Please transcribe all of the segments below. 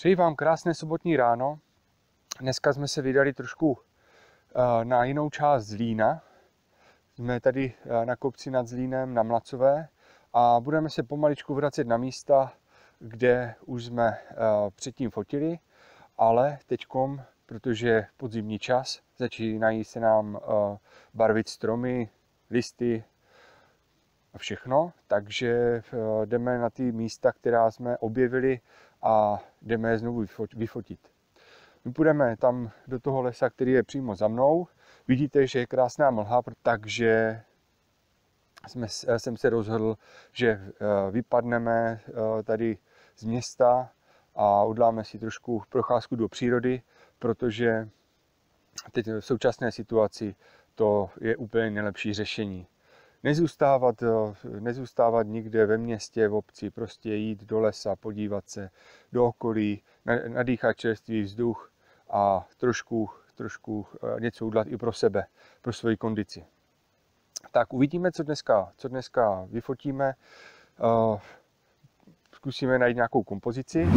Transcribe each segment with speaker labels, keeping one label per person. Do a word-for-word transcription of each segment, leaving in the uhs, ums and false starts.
Speaker 1: Přeji vám krásné sobotní ráno. Dneska jsme se vydali trošku na jinou část Zlína. Jsme tady na kopci nad Zlínem na Mlacové a budeme se pomaličku vracet na místa, kde už jsme předtím fotili, ale teďkom, protože je podzimní čas, začínají se nám barvit stromy, listy a všechno, takže jdeme na ty místa, která jsme objevili a jdeme je znovu vyfotit. My půjdeme tam do toho lesa, který je přímo za mnou. Vidíte, že je krásná mlha, takže jsme, jsem se rozhodl, že vypadneme tady z města a uděláme si trošku procházku do přírody, protože teď v současné situaci to je úplně nejlepší řešení. Nezůstávat, nezůstávat nikde ve městě, v obci, prostě jít do lesa, podívat se do okolí, nadýchat čerstvý vzduch a trošku, trošku něco udělat i pro sebe, pro svoji kondici. Tak uvidíme, co dneska, co dneska vyfotíme. Zkusíme najít nějakou kompozici.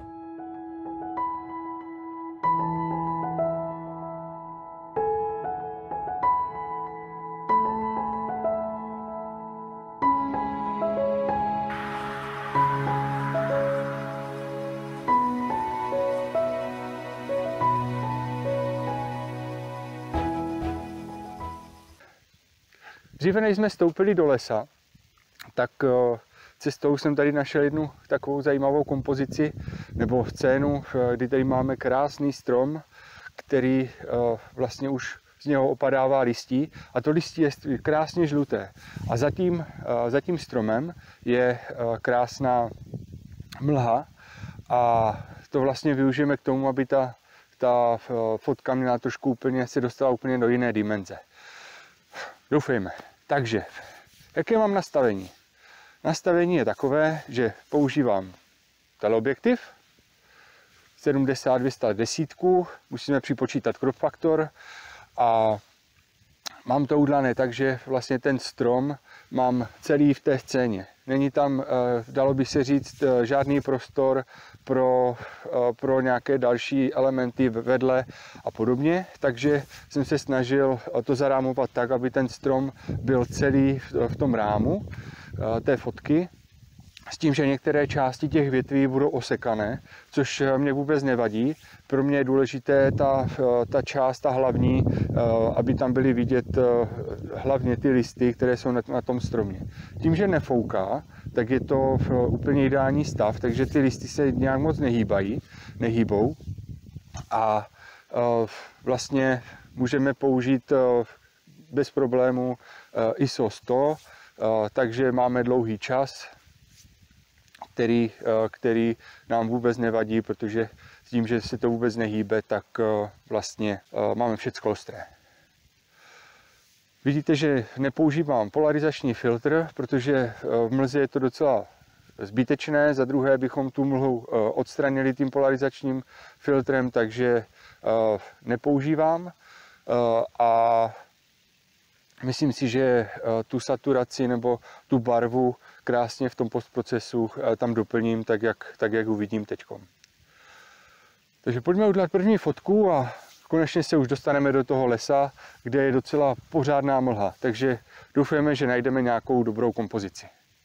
Speaker 1: Dříve než jsme stoupili do lesa, tak cestou jsem tady našel jednu takovou zajímavou kompozici nebo scénu, kdy tady máme krásný strom, který vlastně už z něho opadává listí a to listí je krásně žluté. A za tím, za tím stromem je krásná mlha a to vlastně využijeme k tomu, aby ta, ta fotka měla trošku úplně, se dostala úplně do jiné dimenze. Doufejme. Takže, jaké mám nastavení? Nastavení je takové, že používám teleobjektiv sedmdesát dvě stě deset, musíme připočítat crop faktor a mám to udělané tak, že vlastně ten strom mám celý v té scéně. Není tam, dalo by se říct, žádný prostor pro, pro nějaké další elementy vedle a podobně, takže jsem se snažil to zarámovat tak, aby ten strom byl celý v tom rámu té fotky, s tím, že některé části těch větví budou osekané, což mě vůbec nevadí. Pro mě je důležité ta, ta část, ta hlavní, aby tam byly vidět hlavně ty listy, které jsou na, na tom stromě. Tím, že nefouká, tak je to úplně ideální stav, takže ty listy se nějak moc nehýbají, nehýbou. A vlastně můžeme použít bez problému I S O sto, takže máme dlouhý čas, Který, který nám vůbec nevadí, protože s tím, že se to vůbec nehýbe, tak vlastně máme všecko ostré. Vidíte, že nepoužívám polarizační filtr, protože v mlze je to docela zbytečné. Za druhé bychom tu mlhu odstranili tím polarizačním filtrem, takže nepoužívám. A myslím si, že tu saturaci nebo tu barvu krásně v tom postprocesu tam doplním, tak jak, tak jak uvidím teďkom. Takže pojďme udělat první fotku a konečně se už dostaneme do toho lesa, kde je docela pořádná mlha. Takže doufujeme, že najdeme nějakou dobrou kompozici.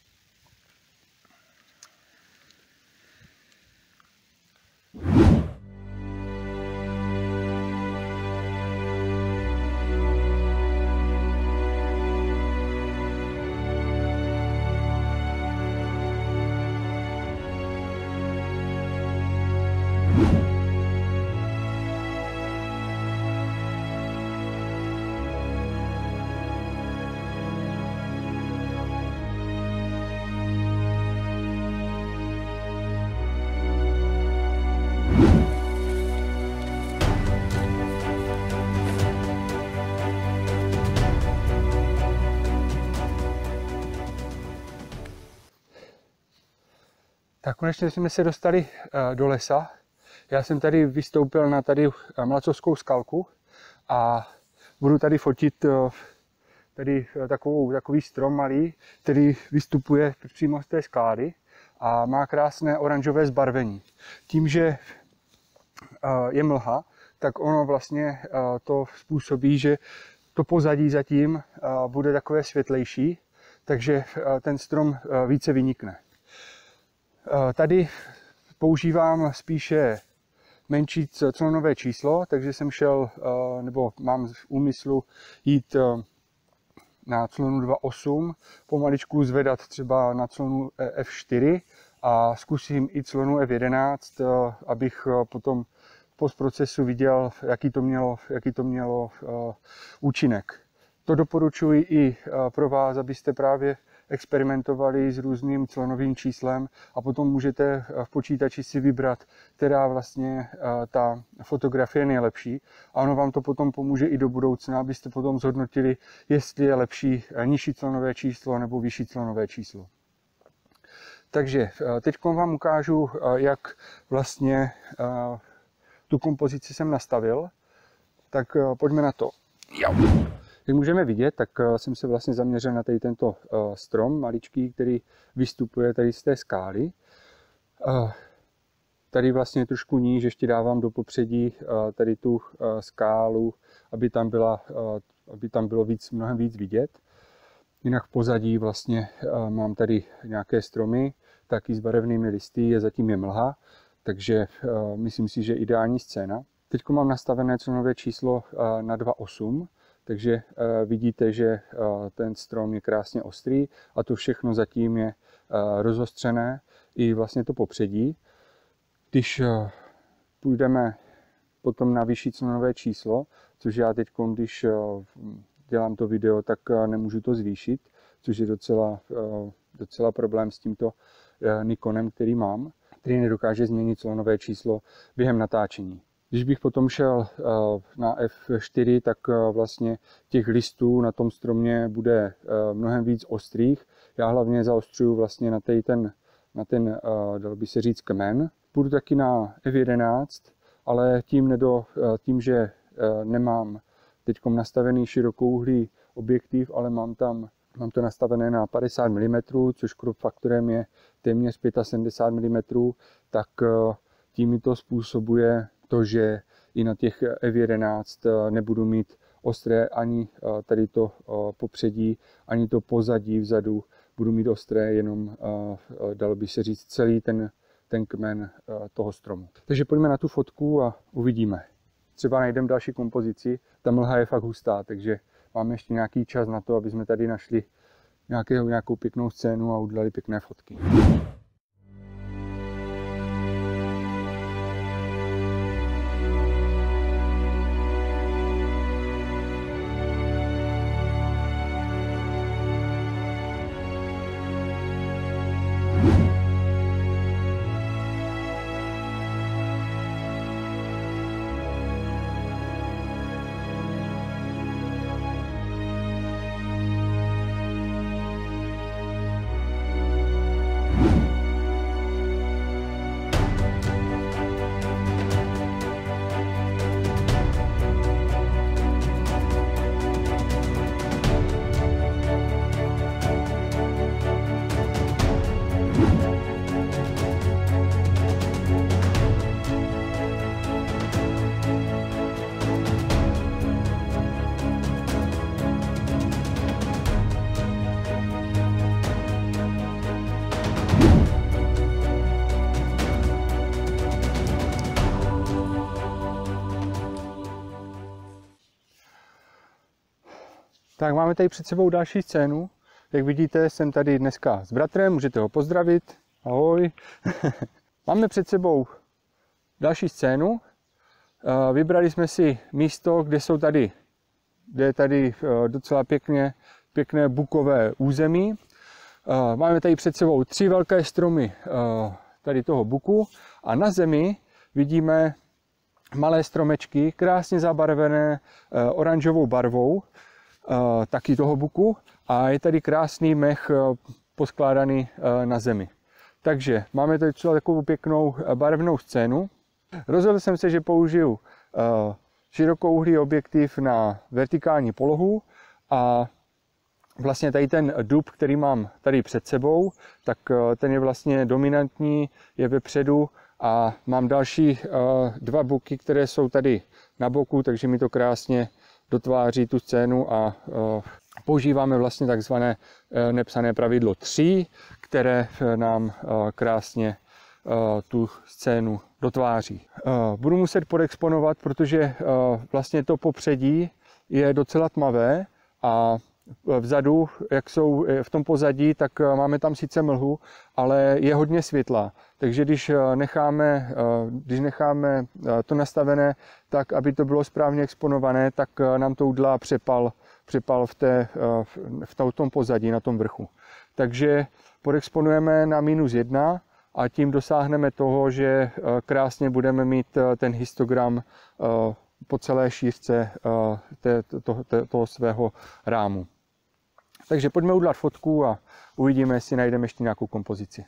Speaker 1: Tak konečně jsme se dostali do lesa. Já jsem tady vystoupil na tady Mlacovskou skalku a budu tady fotit tady takovou, takový strom malý, který vystupuje přímo z té skály a má krásné oranžové zbarvení. Tím, že je mlha, tak ono vlastně to způsobí, že to pozadí zatím bude takové světlejší, takže ten strom více vynikne. Tady používám spíše menší clonové číslo, takže jsem šel, nebo mám v úmyslu jít na clonu dva osm, pomaličku zvedat třeba na clonu F čtyři a zkusím i clonu F jedenáct, abych potom v postprocesu viděl, jaký to mělo, jaký to mělo účinek. To doporučuji i pro vás, abyste právě experimentovali s různým clonovým číslem a potom můžete v počítači si vybrat, která vlastně ta fotografie je nejlepší. A ono vám to potom pomůže i do budoucna, abyste potom zhodnotili, jestli je lepší nižší clonové číslo nebo vyšší clonové číslo. Takže teď vám ukážu, jak vlastně tu kompozici jsem nastavil. Tak pojďme na to. Jak můžeme vidět, tak jsem se vlastně zaměřil na tady tento strom maličký, který vystupuje tady z té skály. Tady vlastně trošku níž ještě dávám do popředí tady tu skálu, aby tam, byla, aby tam bylo víc, mnohem víc vidět. Jinak v pozadí vlastně mám tady nějaké stromy, taky s barevnými listy, je zatím je mlha, takže myslím si, že ideální scéna. Teď mám nastavené clonové číslo na dva osm. Takže vidíte, že ten strom je krásně ostrý a to všechno zatím je rozostřené, i vlastně to popředí. Když půjdeme potom na vyšší clonové číslo, což já teď, když dělám to video, tak nemůžu to zvýšit, což je docela, docela problém s tímto Nikonem, který mám, který nedokáže změnit clonové číslo během natáčení. Když bych potom šel na F čtyři, tak vlastně těch listů na tom stromě bude mnohem víc ostrých. Já hlavně zaostřuju vlastně na ten, na ten, dal by se říct, kmen. Půjdu taky na F jedenáct, ale tím, nedo, tím že nemám teď nastavený širokouhlý objektiv, ale mám tam mám to nastavené na padesát milimetrů, což crop faktorem je téměř sedmdesát pět milimetrů, tak tím mi to způsobuje to, že i na těch F jedenáct nebudu mít ostré ani tady to popředí, ani to pozadí vzadu. Budu mít ostré jenom, dalo by se říct, celý ten, ten kmen toho stromu. Takže pojďme na tu fotku a uvidíme. Třeba najdeme další kompozici. Ta mlha je fakt hustá, takže máme ještě nějaký čas na to, aby jsme tady našli nějakou, nějakou pěknou scénu a udělali pěkné fotky. Tak máme tady před sebou další scénu. Jak vidíte, jsem tady dneska s bratrem, můžete ho pozdravit. Ahoj. Máme před sebou další scénu. Vybrali jsme si místo, kde jsou tady, kde je tady docela pěkně, pěkné bukové území. Máme tady před sebou tři velké stromy tady toho buku a na zemi vidíme malé stromečky, krásně zabarvené oranžovou barvou, taky toho buku, a je tady krásný mech poskládaný na zemi. Takže máme tady třeba takovou pěknou barevnou scénu. Rozhodl jsem se, že použiju širokouhlý objektiv na vertikální polohu a vlastně tady ten dub, který mám tady před sebou, tak ten je vlastně dominantní, je vepředu a mám další dva buky, které jsou tady na boku, takže mi to krásně dotváří tu scénu a používáme vlastně takzvané nepsané pravidlo tři, které nám krásně tu scénu dotváří. Budu muset podexponovat, protože vlastně to popředí je docela tmavé a vzadu, jak jsou v tom pozadí, tak máme tam sice mlhu, ale je hodně světla. Takže když necháme, když necháme to nastavené tak, aby to bylo správně exponované, tak nám to udělá přepal, přepal v, té, v tom pozadí, na tom vrchu. Takže podexponujeme na minus jedna a tím dosáhneme toho, že krásně budeme mít ten histogram po celé šířce té, to, to, toho svého rámu. Takže pojďme udělat fotku a uvidíme, jestli najdeme ještě nějakou kompozici.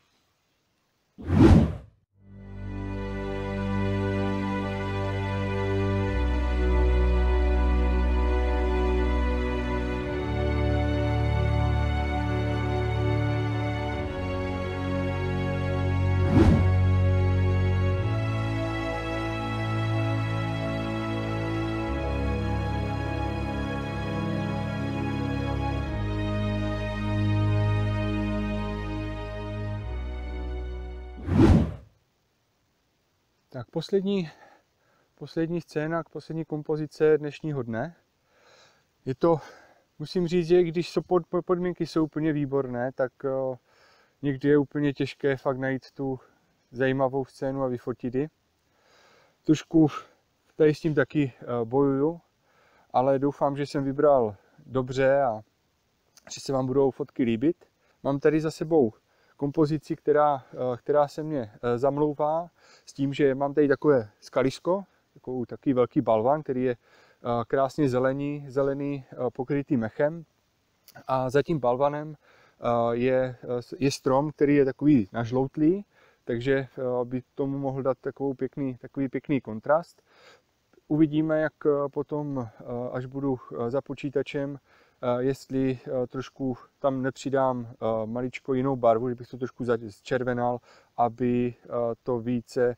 Speaker 1: Tak poslední, poslední scéna, poslední kompozice dnešního dne. Je to, musím říct, že když jsou pod, podmínky jsou úplně výborné, tak uh, někdy je úplně těžké fakt najít tu zajímavou scénu a vyfotit ji. Trošku tady s tím taky uh, bojuju, ale doufám, že jsem vybral dobře a že se vám budou fotky líbit. Mám tady za sebou kompozici, která, která se mě zamlouvá s tím, že mám tady takové skalisko, takový takový velký balvan, který je krásně zelený, zelený pokrytý mechem. A za tím balvanem je, je strom, který je takový nažloutlý, takže by tomu mohl dát takovou pěkný, takový pěkný kontrast. Uvidíme, jak potom, až budu za počítačem, jestli trošku tam nepřidám maličko jinou barvu, že bych to trošku zčervenal, aby to více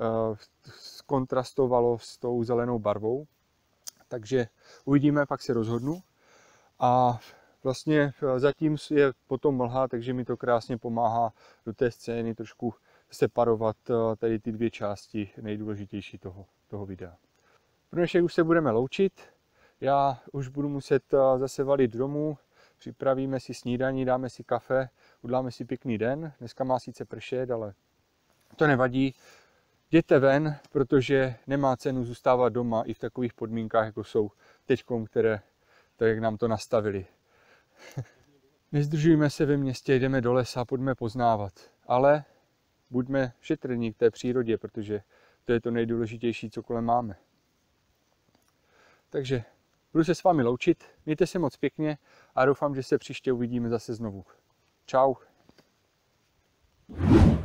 Speaker 1: kontrastovalo s tou zelenou barvou. Takže uvidíme, pak se rozhodnu. A vlastně zatím je potom mlha, takže mi to krásně pomáhá do té scény trošku separovat tady ty dvě části nejdůležitější toho, toho videa. Pro dnešek už se budeme loučit. Já už budu muset zase valit domů, připravíme si snídaní, dáme si kafe, uděláme si pěkný den. Dneska má sice pršet, ale to nevadí. Jděte ven, protože nemá cenu zůstávat doma i v takových podmínkách, jako jsou teďkom, které tak, jak nám to nastavili. Nezdržujme se ve městě, jdeme do lesa, pojďme poznávat. Ale buďme šetrní k té přírodě, protože to je to nejdůležitější, co kolem máme. Takže budu se s vámi loučit, mějte se moc pěkně a doufám, že se příště uvidíme zase znovu. Čau.